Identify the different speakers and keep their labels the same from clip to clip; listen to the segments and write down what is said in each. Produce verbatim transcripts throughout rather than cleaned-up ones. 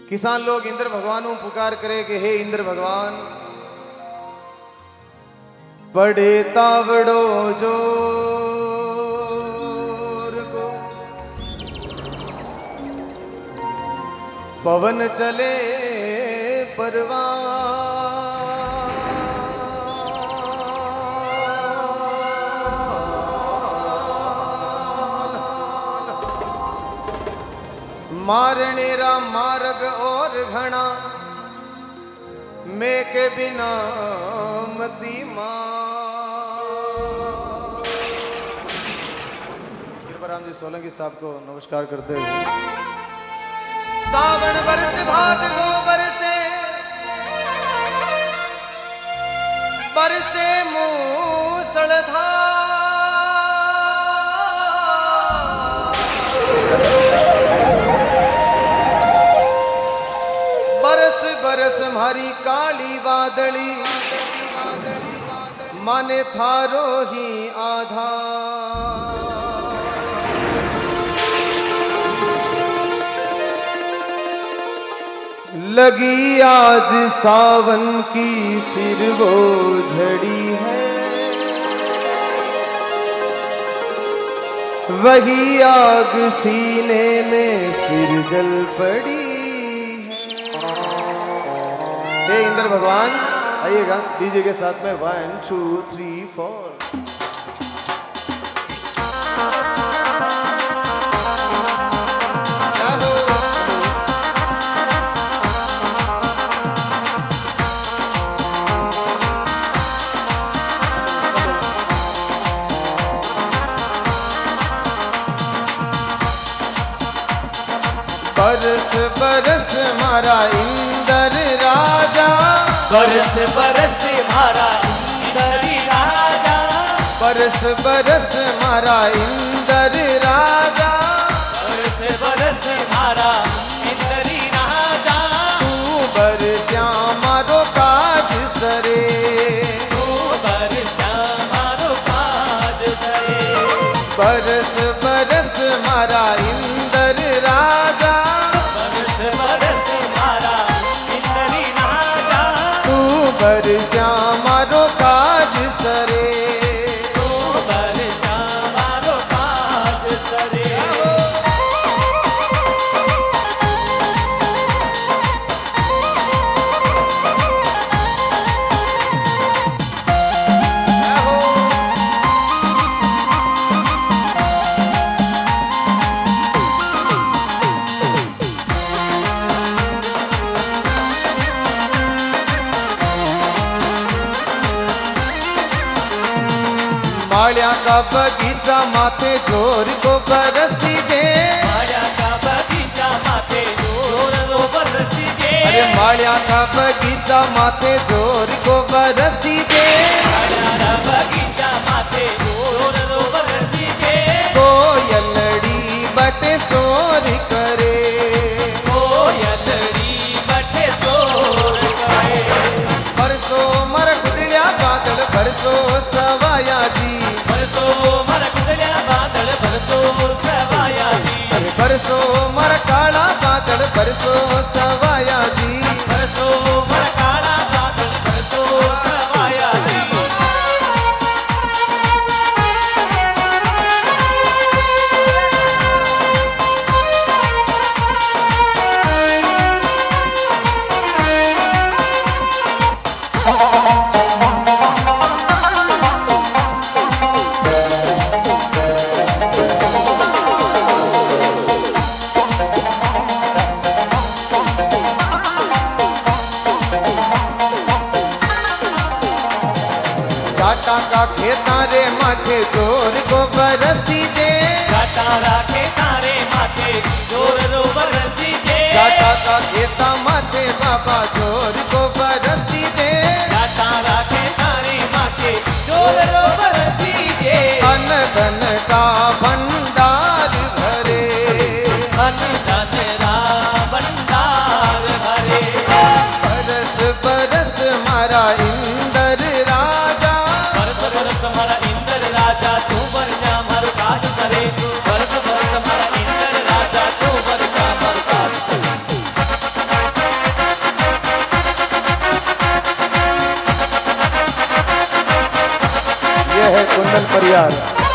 Speaker 1: किसान लोग इंद्र भगवान पुकार करे कि हे इंद्र भगवान बड़े तावड़ो जोर को पवन चले परवान मारनेरा मार्ग और घना मैं के बिना मती कृपाराम जी सोलंकी साहब को नमस्कार करते हुए सावन बरस भाद गो बरसे बरसे मूसलधार बरस बरस मारी काली वादली माने थारो ही आधार लगी आज सावन की फिर वो झड़ी है वही आग सीने में फिर जल पड़ी है। हे इंद्र भगवान आइएगा डीजे के साथ में वन टू थ्री फोर बरस बरस मारा इंद्र राजा
Speaker 2: बरस बरस मारा इंद्र राजा
Speaker 1: बरस बरस मारा इंद्र राजा
Speaker 2: बरस बरस मारा इंद्र राजा
Speaker 1: तू बरस्या मारो काज सरे
Speaker 2: तू बरसा मारो काज सरे
Speaker 1: बरस बरस मारा इंद्र राजा
Speaker 2: बरस बरस मारा इंद्र राजा
Speaker 1: तू बरस्या मारो काज सरे
Speaker 2: तू बरसा मारो काज सरे
Speaker 1: माल्या का बगीचा माथे जोर को बरसी दे
Speaker 2: माया का बगीचा माथे जोर रो बरसी दे
Speaker 1: अरे माल्या का बगीचा माथे जोर को बरसी दे
Speaker 2: माया का बगीचा माथे जोर रो बरसी दे
Speaker 1: कोयलड़ी बटे सोर करे
Speaker 2: कोयलड़ी बटे जोर करे
Speaker 1: बरसो मर कुदलिया बादल बरसो सवाया जी
Speaker 2: बरसो मर कुदलिया बादल बरसो सवाया जी
Speaker 1: अरे बरसो मर काला बादल बरसो सवाया जी
Speaker 2: बरसो मर काला बादल बरसो सवाया जी
Speaker 1: जाटा का खेता रे माथे जोर को बरसी दे
Speaker 2: जाटा राखे तारे माथे जोर रो बरसी दे
Speaker 1: जाटा का खेता माथे बाबा जोर को बरसी दे
Speaker 2: जाटा राखे तारे माथे जोर रो बरसी दे
Speaker 1: अन धन का भंडार भरे
Speaker 2: धन धन रा भंडार भरे
Speaker 1: बरस बरस मारा इंद्र राजा
Speaker 2: बरस बरस हमारा इंद्र राजा तू बरसा मारो काज करे बरस बरस हमारा इंद्र राजा तू
Speaker 1: यार।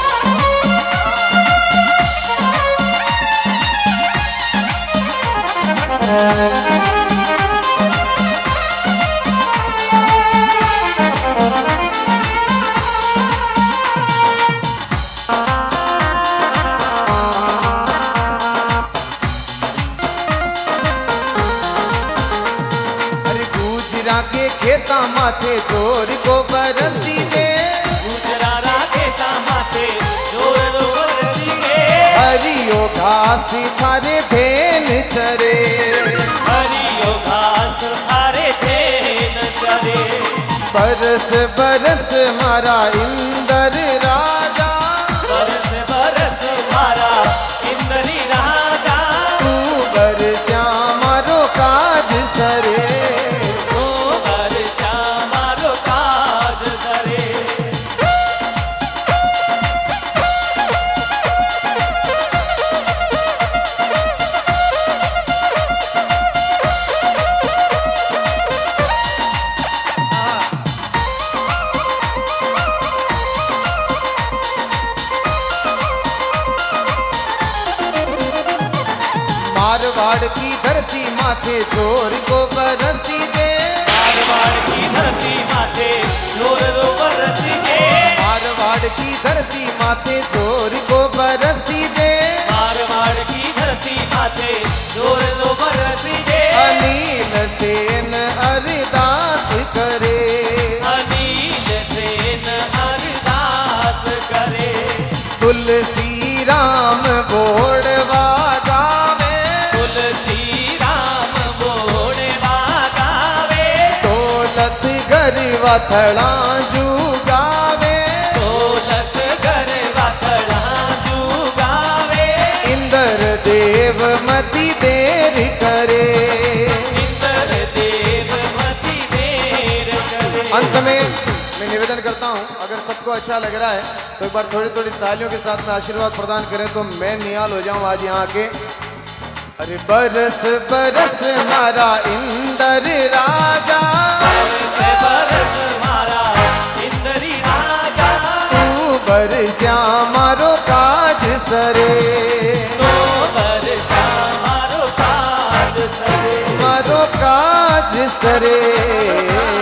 Speaker 1: अरे गुजरा के खेता माथे चोर को बरसी दे,
Speaker 2: गुजरारा खेता माथे जोर रो बरसी गे।
Speaker 1: हरियो घास थारे धेन चरे,
Speaker 2: हरियो घास थारे धेन चरे।
Speaker 1: बरस बरस मारा इंदर राजा,
Speaker 2: बरस बरस मारा इंद्री राजा।
Speaker 1: तू बरस्या मारो काज सरे,
Speaker 2: तू बरस्या मारो काज सरे।
Speaker 1: मारवाड़ की धरती माथे चोर को बरसी दे,
Speaker 2: मारवाड़ की धरती माथे जोर रो बरसी गे।
Speaker 1: मारवाड़ की धरती माथे चोर को बरसी दे,
Speaker 2: मारवाड़ की धरती माथे जोर रो बरसी गे।
Speaker 1: अनील सेन अरदास करे,
Speaker 2: अनील सेन अरदास करे।
Speaker 1: तुलसी राम बोड़वा गावे,
Speaker 2: तुलसी राम बोड़वा गावे।
Speaker 1: दौलत गरवा थड़ा जुगावे,
Speaker 2: दौलत गरवा थड़ा जुगावे।
Speaker 1: इंद्र देव मति देर करे।
Speaker 2: इंद्र देव मति देर करे।
Speaker 1: अंत में मैं निवेदन करता हूं, अगर सबको अच्छा लग रहा है तो एक बार थोड़ी थोड़ी तालियों के साथ में आशीर्वाद प्रदान करें तो मैं निहाल हो जाऊं आज यहाँ के। अरे बरस बरस मारा इंद्र राजा,
Speaker 2: बरस बरस मारा इंद्री राजा।
Speaker 1: तू बरस्या मारो काज सरे,
Speaker 2: तो बरसा मारो काज सरे।
Speaker 1: मारो काज सरे।